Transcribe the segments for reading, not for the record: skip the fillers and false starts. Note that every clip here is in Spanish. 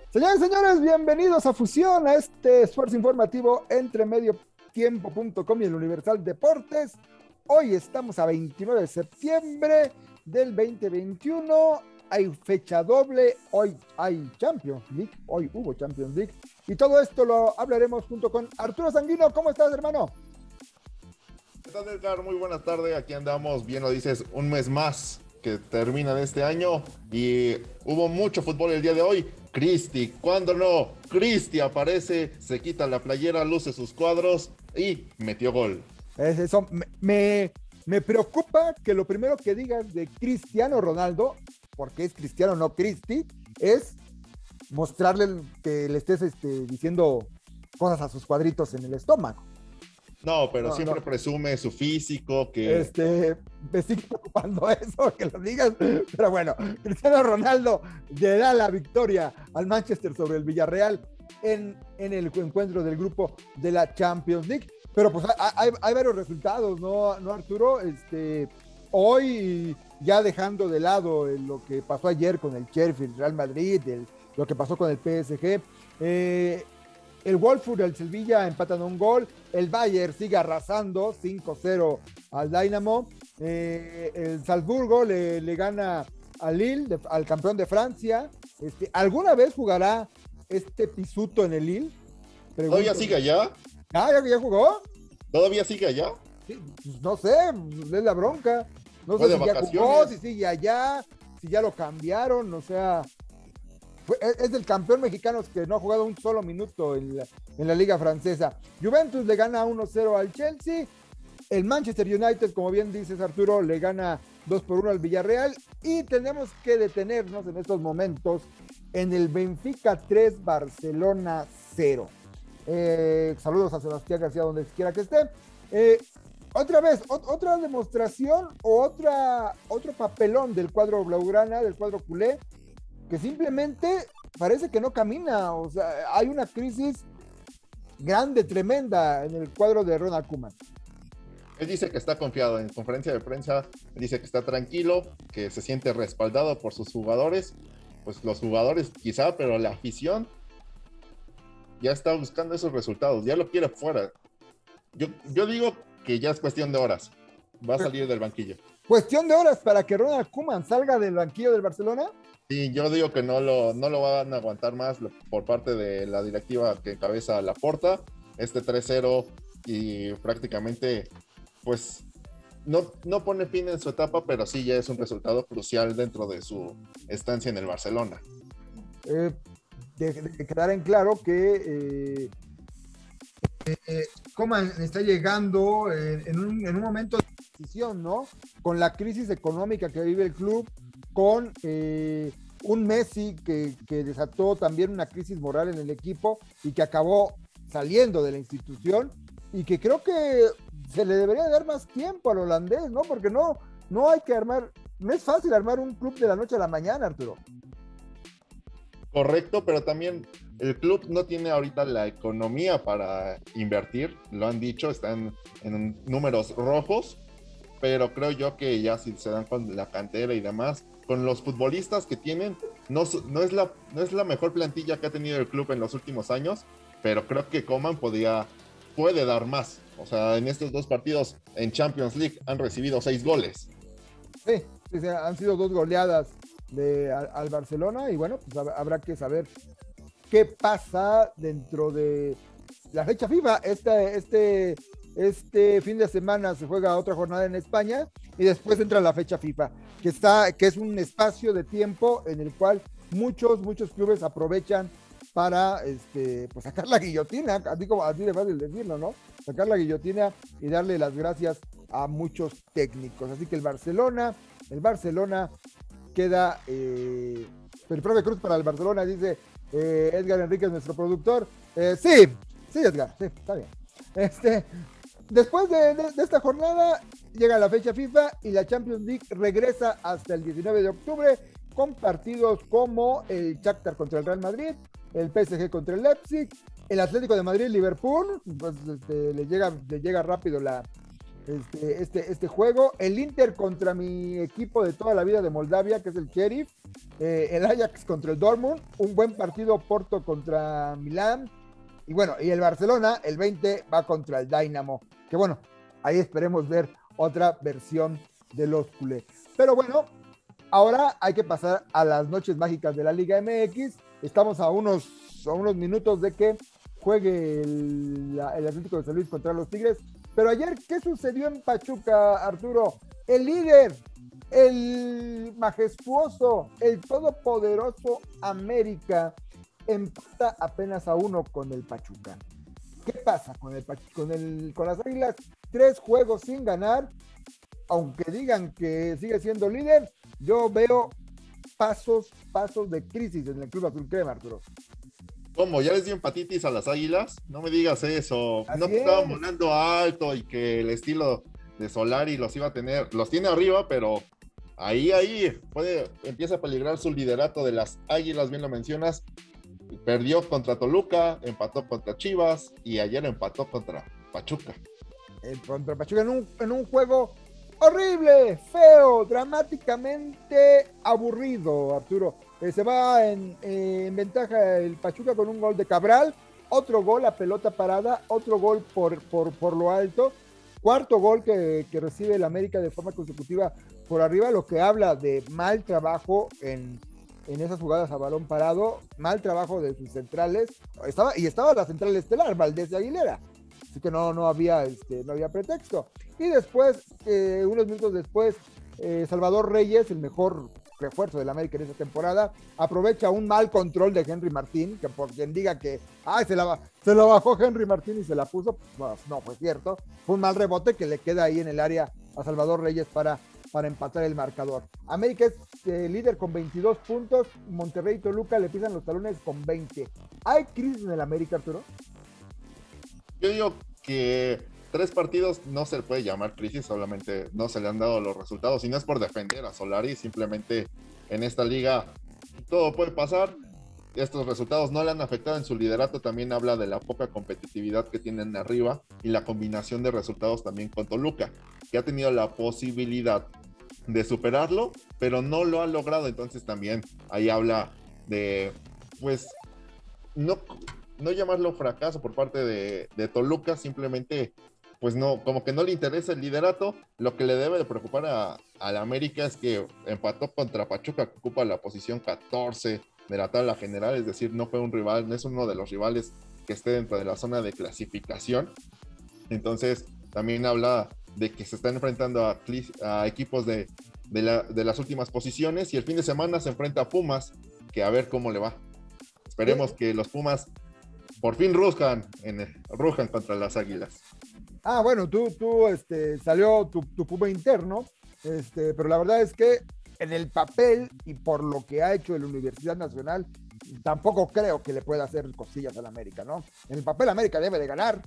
Señores y señores, bienvenidos a Fusión, a este esfuerzo informativo entre mediotiempo.com y el Universal Deportes. Hoy estamos a 29 de septiembre del 2021. Hay fecha doble, hoy hay Champions League, hoy hubo Champions League. Y todo esto lo hablaremos junto con Arturo Sanguino. ¿Cómo estás, hermano? ¿Qué tal, Edgar? Muy buenas tardes, aquí andamos, bien lo dices, un mes más que termina de este año y hubo mucho fútbol el día de hoy. Cristi, ¿cuándo no? Cristi aparece, se quita la playera, luce sus cuadros y metió gol. Es eso, me preocupa que lo primero que digas de Cristiano Ronaldo, porque es Cristiano, no Cristi, es mostrarle que le estés diciendo cosas a sus cuadritos en el estómago. No, pero No, siempre no. presume su físico, que Me sigue preocupando eso, que lo digas, pero bueno, Cristiano Ronaldo le da la victoria al Manchester sobre el Villarreal en el encuentro del grupo de la Champions League, pero pues hay varios resultados, ¿no, Arturo? Hoy, ya dejando de lado lo que pasó ayer con el Sheffield, Real Madrid, lo que pasó con el PSG, el Wolfsburg, el Sevilla empatan un gol. El Bayern sigue arrasando 5-0 al Dynamo. El Salzburgo le gana al Lille, al campeón de Francia. ¿Alguna vez jugará este Pisuto en el Lille? todavía Pregunto. sigue allá, ¿Ya jugó? todavía sigue allá, Sí, pues no sé, es la bronca. No fue sé de si ya jugó, si vacaciones. sigue allá, si ya lo cambiaron, o sea, es el campeón mexicano que no ha jugado un solo minuto en la Liga Francesa. Juventus le gana 1-0 al Chelsea. El Manchester United, como bien dices, Arturo, le gana 2-1 al Villarreal. Y tenemos que detenernos en estos momentos en el Benfica 3, Barcelona 0. Saludos a Sebastián García, donde quiera que esté. Otra vez, otra demostración o otro papelón del cuadro blaugrana, del cuadro culé, que simplemente parece que no camina. O sea, hay una crisis grande, tremenda en el cuadro de Ronald Koeman. Él dice que está confiado, en conferencia de prensa dice que está tranquilo, que se siente respaldado por sus jugadores, pues los jugadores quizá, pero la afición ya está buscando esos resultados, ya lo quiere fuera. Yo digo que ya es cuestión de horas, va a salir del banquillo. Cuestión de horas para que Ronald Koeman salga del banquillo del Barcelona. Sí, yo digo que no lo van a aguantar más por parte de la directiva que encabeza Laporta, este 3-0 y prácticamente pues no pone fin en su etapa, pero sí ya es un resultado crucial dentro de su estancia en el Barcelona. Eh, de quedar en claro que Coman está llegando en un momento de decisión, ¿no? Con la crisis económica que vive el club, con un Messi que desató también una crisis moral en el equipo y que acabó saliendo de la institución y que creo que se le debería dar más tiempo al holandés, ¿no? Porque no hay que armar, no es fácil armar un club de la noche a la mañana, Arturo. Correcto, pero también el club no tiene ahorita la economía para invertir, lo han dicho, están en números rojos, pero creo yo que ya si se dan con la cantera y demás, con los futbolistas que tienen, no es la mejor plantilla que ha tenido el club en los últimos años, pero creo que Coman puede dar más. O sea, en estos dos partidos en Champions League han recibido 6 goles. Sí, sí, sí, han sido dos goleadas al Barcelona y bueno, pues habrá que saber qué pasa dentro de la fecha FIFA. Este fin de semana se juega otra jornada en España y después entra la fecha FIFA, que es un espacio de tiempo en el cual muchos clubes aprovechan para pues sacar la guillotina, así de fácil decirlo, ¿no? Sacar la guillotina y darle las gracias a muchos técnicos. Así que el Barcelona queda, el profe Cruz para el Barcelona dice, Edgar Enríquez, nuestro productor. Sí, Edgar, sí, está bien. Después de esta jornada llega la fecha FIFA y la Champions League regresa hasta el 19 de octubre con partidos como el Shakhtar contra el Real Madrid, el PSG contra el Leipzig, el Atlético de Madrid, Liverpool, pues le llega rápido este juego. El Inter contra mi equipo de toda la vida de Moldavia, que es el Sheriff. El Ajax contra el Dortmund. Un buen partido Porto contra Milán. Y bueno, y el Barcelona, el 20, va contra el Dynamo. Que bueno, ahí esperemos ver otra versión de los culés. Pero bueno, ahora hay que pasar a las noches mágicas de la Liga MX. Estamos a unos minutos de que juegue el Atlético de San Luis contra los Tigres. Pero ayer, ¿qué sucedió en Pachuca, Arturo? El líder, el majestuoso, el todopoderoso América empata apenas a 1 con el Pachuca. ¿Qué pasa con las Águilas? 3 juegos sin ganar. Aunque digan que sigue siendo líder, yo veo pasos de crisis en el Club Azul Crema, Arturo. ¿Cómo? ¿Ya les dio empatitis a las Águilas? No me digas eso. Así no es. estaban volando alto y que el estilo de Solari los iba a tener, los tiene arriba, pero ahí empieza a peligrar su liderato de las Águilas, bien lo mencionas. Perdió contra Toluca, empató contra Chivas y ayer empató contra Pachuca. Contra Pachuca en un juego horrible, feo, dramáticamente aburrido, Arturo. Se va en ventaja el Pachuca con un gol de Cabral, otro gol a pelota parada, otro gol por lo alto, cuarto gol que recibe el América de forma consecutiva por arriba, lo que habla de mal trabajo en esas jugadas a balón parado, mal trabajo de sus centrales. Estaba la central estelar, Valdés y Aguilera. Así que no había pretexto. Y después, unos minutos después, Salvador Reyes, el mejor refuerzo del América en esa temporada, aprovecha un mal control de Henry Martín, que por quien diga que se la bajó Henry Martín y se la puso, pues no fue cierto. Fue un mal rebote que le queda ahí en el área a Salvador Reyes para empatar el marcador. América es líder con 22 puntos, Monterrey y Toluca le pisan los talones con 20. ¿Hay crisis en el América, Arturo? Yo digo que 3 partidos no se le puede llamar crisis, solamente no se le han dado los resultados, y no es por defender a Solari, simplemente en esta liga todo puede pasar. Estos resultados no le han afectado en su liderato, también habla de la poca competitividad que tienen arriba y la combinación de resultados también con Toluca, que ha tenido la posibilidad de superarlo, pero no lo ha logrado. Entonces también ahí habla de, pues, no llamarlo fracaso por parte de Toluca, simplemente pues no, como que no le interesa el liderato. Lo que le debe de preocupar a la América es que empató contra Pachuca, que ocupa la posición 14 de la tabla general, es decir, no fue un rival, no es uno de los rivales que esté dentro de la zona de clasificación. Entonces también habla de que se están enfrentando a equipos de las últimas posiciones, y el fin de semana se enfrenta a Pumas, que a ver cómo le va. Esperemos que los Pumas por fin rujan contra las Águilas. Bueno, tú salió tu Puma interno, pero la verdad es que en el papel y por lo que ha hecho la Universidad Nacional, tampoco creo que le pueda hacer costillas al América, ¿no? En el papel América debe de ganar.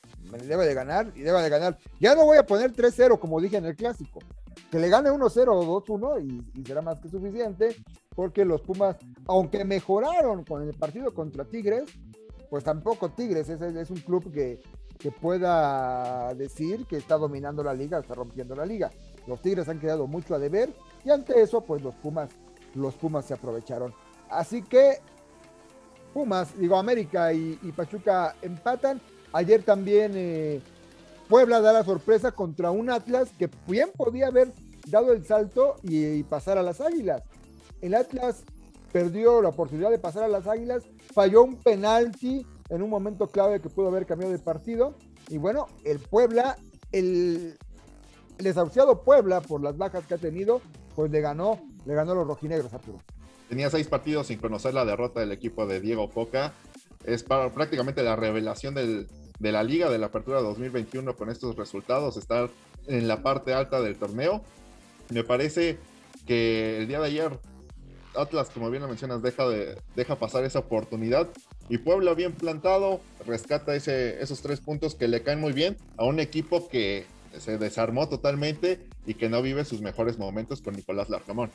Ya no voy a poner 3-0 como dije en el clásico, que le gane 1-0 o 2-1 y será más que suficiente, porque los Pumas, aunque mejoraron con el partido contra Tigres, pues tampoco Tigres es un club que pueda decir que está dominando la liga, está rompiendo la liga. Los Tigres han quedado mucho a deber, y ante eso pues los Pumas se aprovecharon. Así que América y Pachuca empatan. Ayer también Puebla da la sorpresa contra un Atlas que bien podía haber dado el salto y pasar a las Águilas. El Atlas perdió la oportunidad de pasar a las Águilas, falló un penalti en un momento clave que pudo haber cambiado de partido, y bueno, el Puebla, el desahuciado Puebla por las bajas que ha tenido, pues le ganó a los rojinegros, Arturo. Tenía 6 partidos sin conocer la derrota del equipo de Diego Coca. Es prácticamente la revelación de la liga de la apertura 2021 con estos resultados, estar en la parte alta del torneo. Me parece que el día de ayer Atlas, como bien lo mencionas, deja pasar esa oportunidad, y Puebla bien plantado rescata esos 3 puntos que le caen muy bien a un equipo que se desarmó totalmente y que no vive sus mejores momentos con Nicolás Larcamón.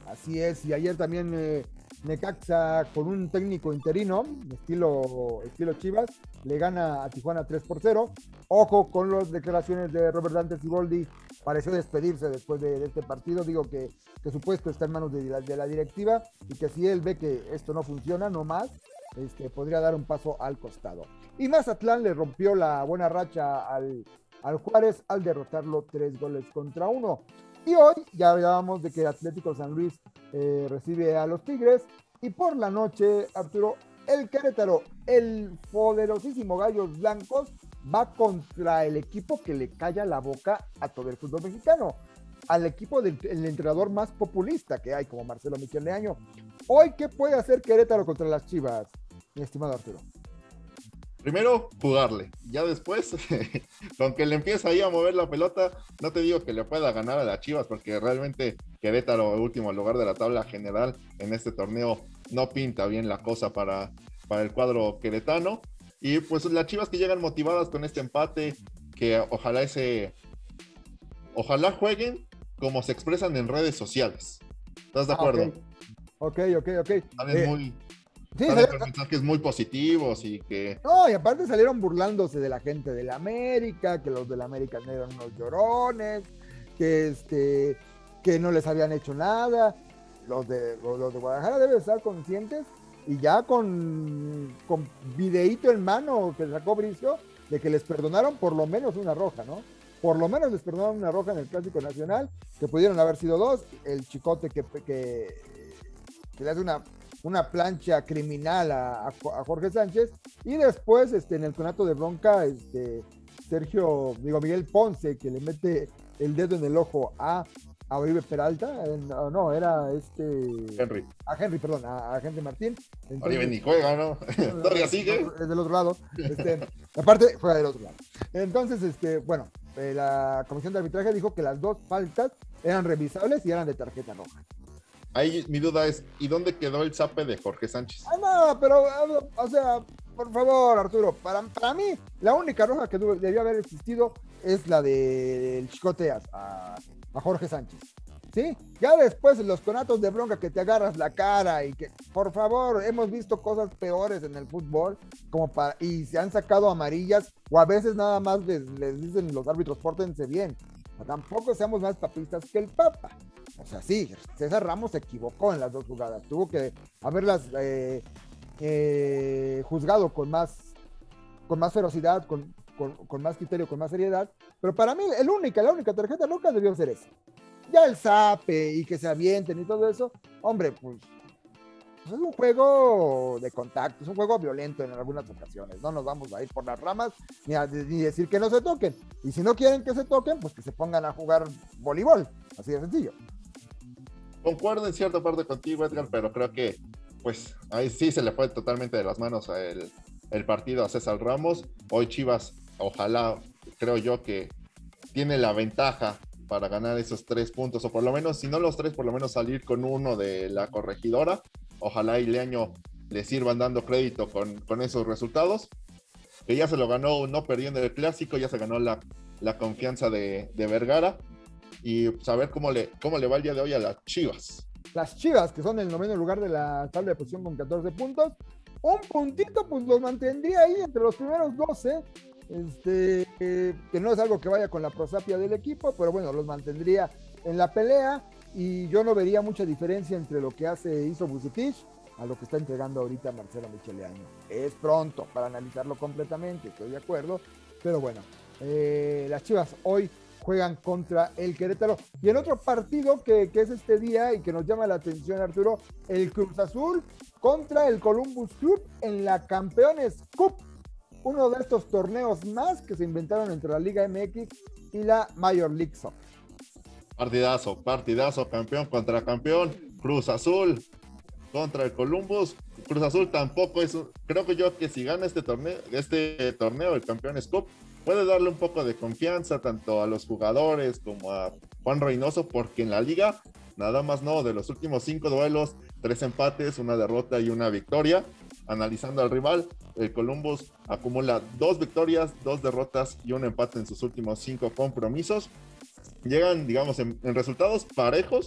Así es, y ayer también Necaxa con un técnico interino, estilo Chivas, le gana a Tijuana 3-0. Ojo con las declaraciones de Robert Dante Siboldi, pareció despedirse después de este partido, digo que su puesto está en manos de la directiva y que si él ve que esto no funciona, no más, podría dar un paso al costado. Y Mazatlán le rompió la buena racha al Juárez al derrotarlo 3-1. Y hoy ya hablábamos de que Atlético San Luis recibe a los Tigres. Y por la noche, Arturo, el Querétaro, el poderosísimo Gallos Blancos, va contra el equipo que le calla la boca a todo el fútbol mexicano, al equipo del entrenador más populista que hay, como Marcelo Michel Leaño. Hoy, ¿qué puede hacer Querétaro contra las Chivas, mi estimado Arturo? Primero, jugarle. Ya después, con que le empieza ahí a mover la pelota, no te digo que le pueda ganar a las Chivas, porque realmente Querétaro, último lugar de la tabla general en este torneo, no pinta bien la cosa para el cuadro queretano. Y pues las Chivas que llegan motivadas con este empate, que ojalá jueguen como se expresan en redes sociales. ¿Estás de acuerdo? Ok. Salen muy... Sí, con mensajes muy positivos y que... No, y aparte salieron burlándose de la gente del América, que los del América eran unos llorones, que no les habían hecho nada. Los de Guadalajara deben estar conscientes y ya con videíto en mano que sacó Bricio de que les perdonaron por lo menos una roja, ¿no? Por lo menos les perdonaron una roja en el Clásico Nacional, que pudieron haber sido 2, el Chicote que le hace una plancha criminal a Jorge Sánchez, y después en el conato de bronca Miguel Ponce, que le mete el dedo en el ojo a Oribe Peralta, Henry. A Henry Martín. Entonces, Oribe ni juega, ¿no? Todavía sigue. Es del otro lado. Aparte, juega del otro lado. Entonces, la comisión de arbitraje dijo que las dos faltas eran revisables y eran de tarjeta roja. Ahí mi duda es, ¿y dónde quedó el zape de Jorge Sánchez? No, pero, o sea, por favor, Arturo, para mí, la única roja que debió haber existido es la del Chicote a Jorge Sánchez, ¿sí? Ya después, los conatos de bronca que te agarras la cara y que, por favor, hemos visto cosas peores en el fútbol, y se han sacado amarillas, o a veces nada más les dicen los árbitros, pórtense bien. Tampoco seamos más papistas que el Papa. O sea, sí, César Ramos se equivocó en las dos jugadas. Tuvo que haberlas juzgado con más ferocidad, con más criterio, con más seriedad. Pero para mí, la única tarjeta loca debió ser esa. Ya el zape y que se avienten y todo eso, hombre, pues es un juego de contacto, es un juego violento en algunas ocasiones. No nos vamos a ir por las ramas ni decir que no se toquen. Y si no quieren que se toquen, pues que se pongan a jugar voleibol. Así de sencillo. Concuerdo en cierta parte contigo, Edgar, pero creo que pues ahí sí se le fue totalmente de las manos el partido a César Ramos. Hoy Chivas, ojalá, creo yo que tiene la ventaja para ganar esos 3 puntos, o por lo menos, si no los 3, por lo menos salir con uno de la corregidora. Ojalá y Leaño le sirvan dando crédito con esos resultados, que ya se lo ganó no perdiendo el clásico, ya se ganó la confianza de Vergara, y saber cómo le va el día de hoy a las Chivas. Las Chivas, que son el 9º lugar de la tabla de posición con 14 puntos, un puntito pues los mantendría ahí entre los primeros 12, que no es algo que vaya con la prosapia del equipo, pero bueno, los mantendría en la pelea. Y yo no vería mucha diferencia entre lo que hizo Vucetich a lo que está entregando ahorita Marcelo Michel Leaño. Es pronto para analizarlo completamente, estoy de acuerdo, pero bueno, las Chivas hoy juegan contra el Querétaro. Y en otro partido que es este día y que nos llama la atención, Arturo, el Cruz Azul contra el Columbus Club en la Campeones Cup, uno de estos torneos más que se inventaron entre la Liga MX y la Major League Soccer. Partidazo, campeón contra campeón, Cruz Azul contra el Columbus. Cruz Azul tampoco es, creo que yo que si gana este torneo, el Campeones Cup, puede darle un poco de confianza tanto a los jugadores como a Juan Reynoso, porque en la liga, nada más no, de los últimos 5 duelos, 3 empates, 1 derrota y 1 victoria. Analizando al rival, el Columbus acumula 2 victorias, 2 derrotas y 1 empate en sus últimos 5 compromisos. Llegan, digamos, en resultados parejos,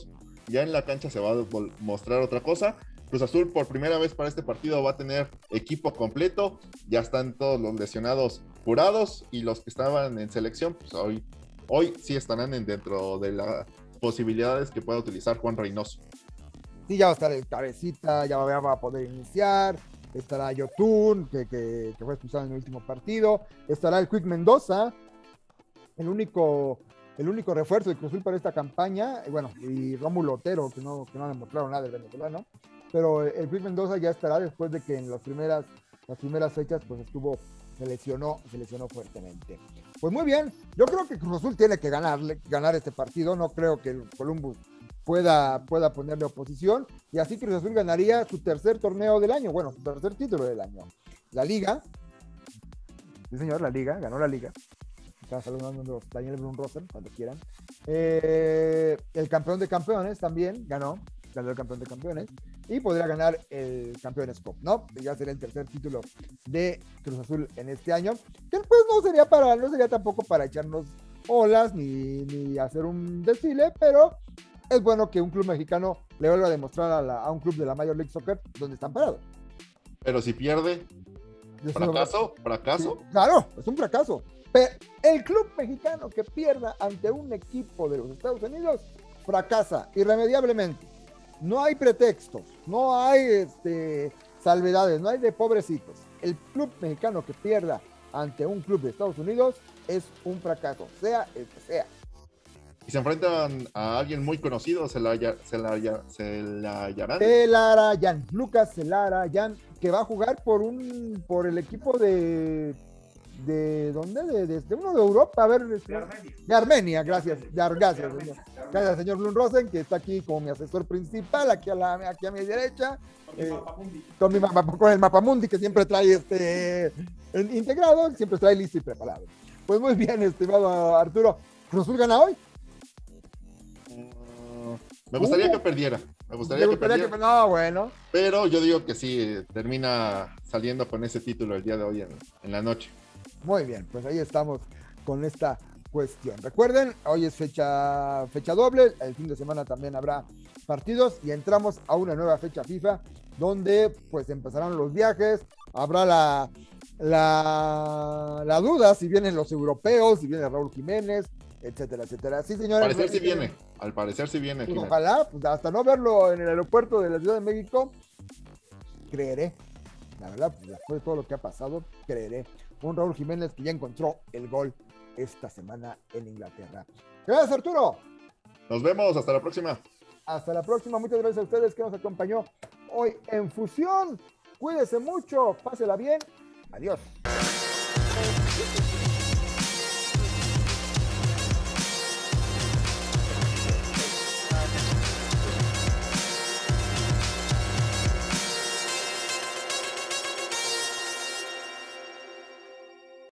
ya en la cancha se va a mostrar otra cosa. Cruz Azul por primera vez para este partido va a tener equipo completo, ya están todos los lesionados curados y los que estaban en selección, pues hoy sí estarán dentro de las posibilidades que pueda utilizar Juan Reynoso. Sí, ya va a estar el Cabecita, ya va a poder iniciar, estará Yotun, que fue expulsado en el último partido, estará el Quick Mendoza, el único refuerzo de Cruz Azul para esta campaña, y Rómulo Otero, que no ha demostrado nada del venezolano, pero el Quick Mendoza ya estará después de que en las primeras fechas pues se lesionó fuertemente. Pues muy bien, yo creo que Cruz Azul tiene que ganar este partido, no creo que el Columbus pueda ponerle oposición, y así Cruz Azul ganaría su tercer torneo del año, su tercer título del año. La Liga, sí señor, ganó la Liga. Están saludando a Daniel Brun Rosen cuando quieran. El campeón de campeones también ganó el campeón de campeones, y podría ganar el Campeones Cup, ¿no? Ya sería el tercer título de Cruz Azul en este año, que pues no sería tampoco para echarnos olas ni hacer un desfile, pero es bueno que un club mexicano le vuelva a demostrar a un club de la Major League Soccer dónde están parados. Pero si pierde, ¿fracaso? Sí, claro, es un fracaso. Pero el club mexicano que pierda ante un equipo de los Estados Unidos fracasa irremediablemente. No hay pretextos, no hay salvedades, no hay de pobrecitos. El club mexicano que pierda ante un club de Estados Unidos es un fracaso, sea el que sea. Y se enfrentan a alguien muy conocido, Lucas Celarayán, que va a jugar por el equipo ¿de dónde? De uno de Europa, a ver. De Armenia, gracias. Gracias, señor Blum Rosen, que está aquí como mi asesor principal, aquí a mi derecha. Con el Mapamundi, que siempre trae integrado, siempre trae listo y preparado. Pues muy bien, estimado Arturo. ¿Cruz Azul gana hoy? Me gustaría que perdiera. No, bueno. Pero yo digo que sí, termina saliendo con ese título el día de hoy en la noche. Muy bien, pues ahí estamos con esta cuestión. Recuerden, hoy es fecha doble, el fin de semana también habrá partidos y entramos a una nueva fecha FIFA donde pues empezarán los viajes, habrá la duda si vienen los europeos, si viene Raúl Jiménez, etcétera, etcétera. Sí, señores. Al parecer sí viene. Pues ojalá, pues hasta no verlo en el aeropuerto de la Ciudad de México, creeré. La verdad, pues, después de todo lo que ha pasado, creeré. Un Raúl Jiménez que ya encontró el gol esta semana en Inglaterra. Gracias, Arturo. Nos vemos, hasta la próxima. Hasta la próxima, muchas gracias a ustedes que nos acompañó hoy en Fusión. Cuídese mucho, pásela bien. Adiós.